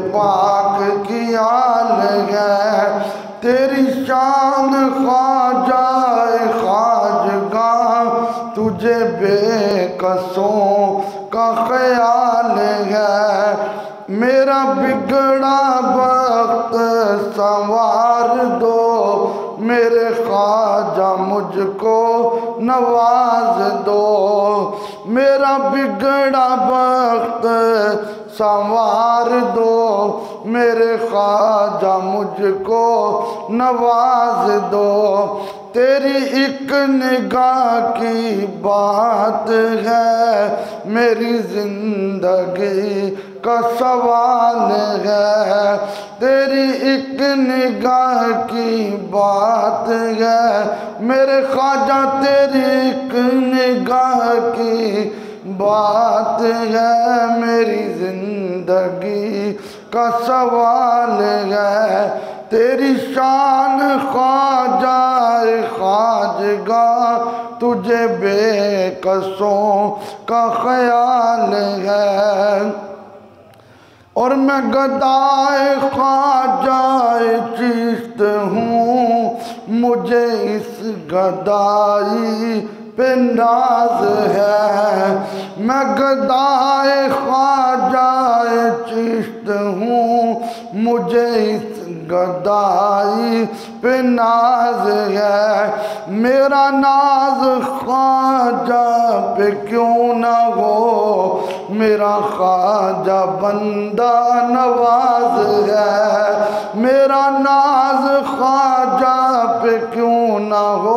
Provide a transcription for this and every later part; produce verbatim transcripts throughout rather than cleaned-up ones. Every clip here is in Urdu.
پاک کی آل ہے، تیری شان خواجہ خواجگاہ، تجھے بے کسوں کا خیال ہے، میرا بگڑا وقت سنوار دو، میرے خواجہ مجھ کو نواز دو، میرا بگڑا وقت سنوار دو، میرے خواجہ مجھ کو نواز دو، تیری ایک نگاہ کی بات ہے، میری زندگی کا سوال ہے، تیری ایک نگاہ کی بات ہے، میرے خواجہ تیری ایک نگاہ کی بات ہے، میری زندگی کا سوال ہے، تیری شان خواجہ خواجگاہ، تجھے بے کسوں کا خیال ہے، اور میں گدائے خواجہ چیست ہوں، مجھے اس گدائی پہ ناز ہے، میں گدائے خواجہ چیست ہوں، مجھے اس گدائی پہ ناز ہے، میرا ناز خواجہ پہ کیوں نہ ہو، میرا خواجہ بندہ نواز ہے، میرا ناز خواجہ پہ کیوں نہ ہو،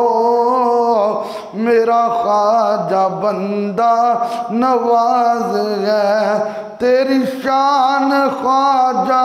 میرا خواجہ بندہ نواز ہے، تیری شان خواجہ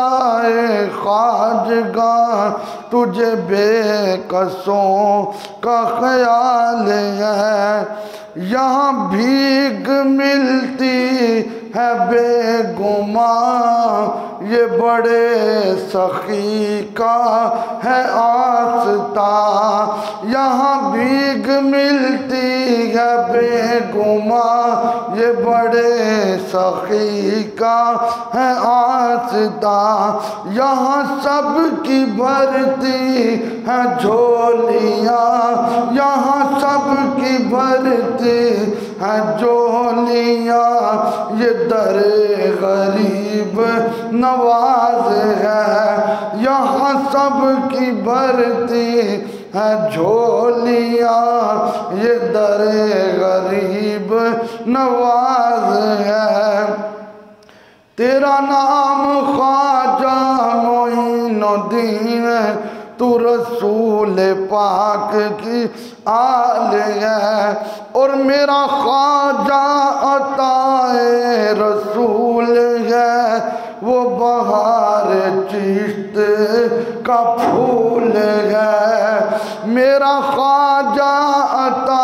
خواجگاہ، تجھے بے کسوں کا خیال ہے، یہاں بھیگ ملتی ہے بے گماں، یہ بڑے سخی کا ہے آستہ، یہاں بھیگ ملتی ہے بے گماں، یہ بڑے سخی کا ہے آستہ، یہاں سب کی بھرتی ہے جھولیاں، یہاں سب کی بھرتی ہے جھولیاں، یہ در غریب نواز ہے، یہاں سب کی بھرتی ہے جھولیاں، یہ در غریب نواز ہے، تیرا نام خواجہ معین الدین ہے، تو رسول پاک کی آل ہے، اور میرا خواجہ عطا رسول ہے، وہ بہار چشت کا پھول ہے، میرا خواجہ عطا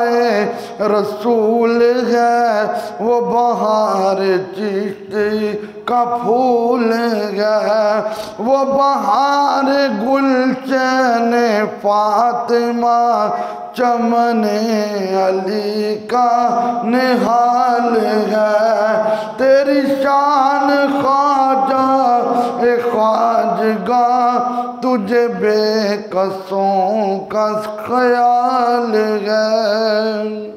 رسول ہے، وہ بہار چشت کا پھول ہے، وہ بہار گلشن فاطمہ چمن علی کا نہال ہے، تیری شان خواجہ خواجگاہ، تجھے بے کسوں کا خیال ہے۔